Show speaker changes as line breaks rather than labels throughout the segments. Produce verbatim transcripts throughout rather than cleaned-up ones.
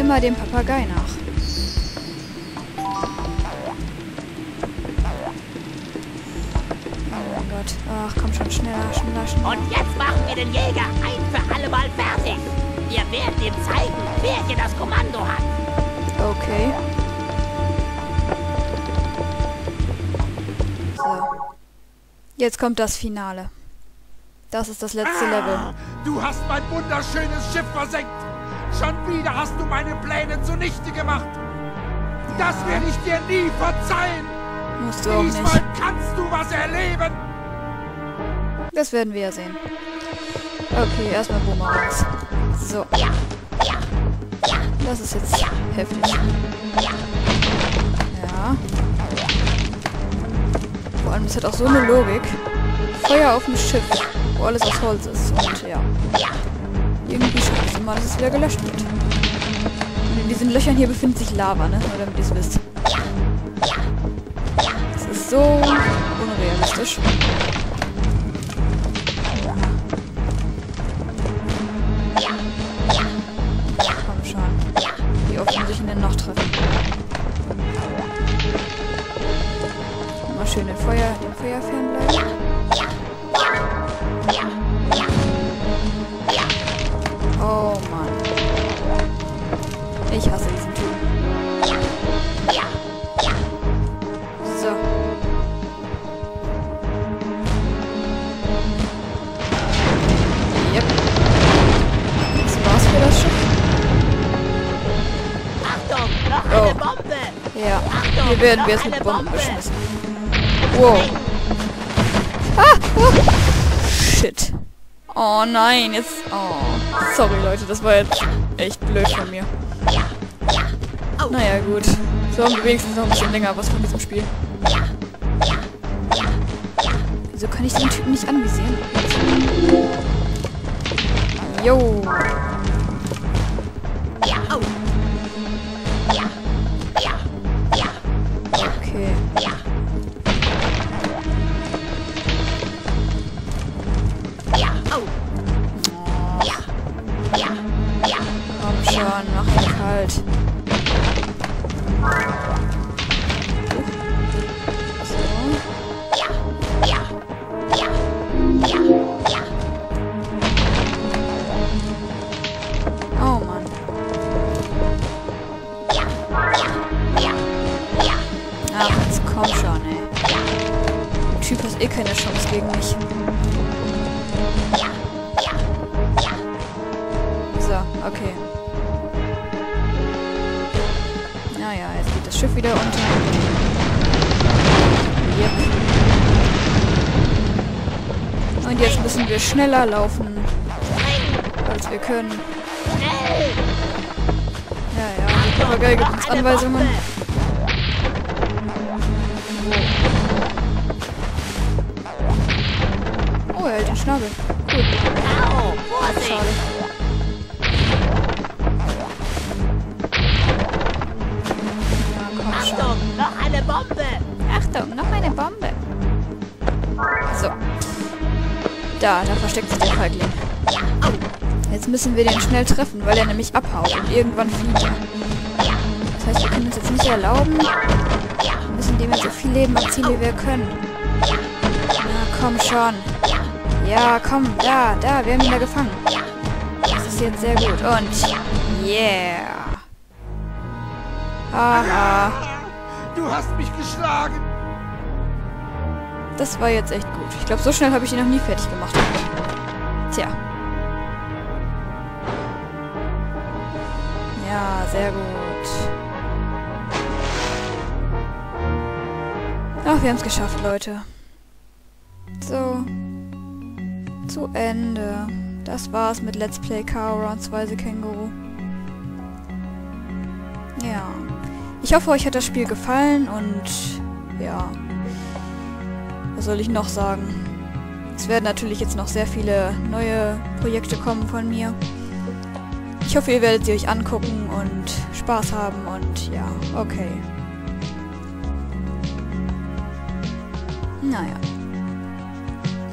immer dem Papagei nach. Oh mein Gott. Ach, komm schon, schneller, schneller, schneller.
Und jetzt machen wir den Jäger ein für alle Mal fertig. Wir werden ihm zeigen, wer hier das Kommando hat.
Okay. So. Jetzt kommt das Finale. Das ist das letzte
Ah,
Level.
du hast mein wunderschönes Schiff versenkt. Schon wieder hast du meine Pläne zunichte gemacht. Das werde ich dir nie verzeihen.
Musst du auch
Diesmal
nicht.
kannst du was erleben.
Das werden wir ja sehen. Okay, erstmal Boomerangs. So. Das ist jetzt heftig. Ja. Vor allem, es hat auch so eine Logik. Feuer auf dem Schiff, wo alles aus Holz ist. Und ja. Irgendwie schafft es immer, dass es wieder gelöscht wird. Und in diesen Löchern hier befindet sich Lava, ne? Nur damit ihr es wisst. Das ist so unrealistisch. Komm schon. Wie oft muss ich ihn denn noch treffen? Mal schön den Feuer, dem Feuer fernbleiben. Oh Mann. Ich hasse diesen Typen. So. Yep. Das war's für das Schiff.
Achtung, noch
Oh.
eine Bombe.
Ja.
Achtung,
Hier werden
noch
wir jetzt
eine
mit Bomben
Bombe.
beschmissen. Wow. Ah! Oh. Shit. Oh nein, jetzt... Oh. Sorry, Leute, das war jetzt echt blöd von mir. Naja, gut. So haben wir wenigstens noch ein bisschen länger was von diesem Spiel. Wieso kann ich den Typen nicht anvisieren? Jo. Okay. Komm schon, mach ihn kalt. So. Oh Mann. Ach, jetzt komm schon, ey. Der Typ hat eh keine Chance gegen mich. So, okay. Naja, jetzt geht das Schiff wieder unter. Yep. Und jetzt müssen wir schneller laufen, als wir können. Ja, ja, der Papagei gibt uns Anweisungen. Oh, er hält den Schnabel. Gut.
Au, Vorsicht.
Schade. Ja, komm schon.
Achtung, noch eine Bombe.
Achtung, noch eine Bombe. So. Da, da versteckt sich der Feigling. Jetzt müssen wir den schnell treffen, weil er nämlich abhaut und irgendwann flieht er. Das heißt, wir können uns jetzt nicht erlauben. Wir müssen dem jetzt so viel Leben abziehen, wie wir können. Na, komm schon. Ja, komm, da, da, wir haben ihn da gefangen. Das ist jetzt sehr gut. Und, yeah. Haha.
Du hast mich geschlagen.
Das war jetzt echt gut. Ich glaube, so schnell habe ich ihn noch nie fertig gemacht. Tja. Ja, sehr gut. Ach, wir haben es geschafft, Leute. So. Zu Ende. Das war's mit Let's Play Car-O-Runs Weise Känguru. Ja. Ich hoffe, euch hat das Spiel gefallen und ja. Was soll ich noch sagen? Es werden natürlich jetzt noch sehr viele neue Projekte kommen von mir. Ich hoffe, ihr werdet sie euch angucken und Spaß haben und ja, okay. Naja.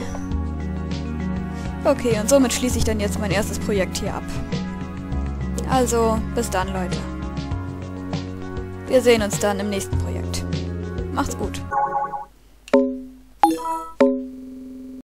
Okay, und somit schließe ich dann jetzt mein erstes Projekt hier ab. Also, bis dann, Leute. Wir sehen uns dann im nächsten Projekt. Macht's gut.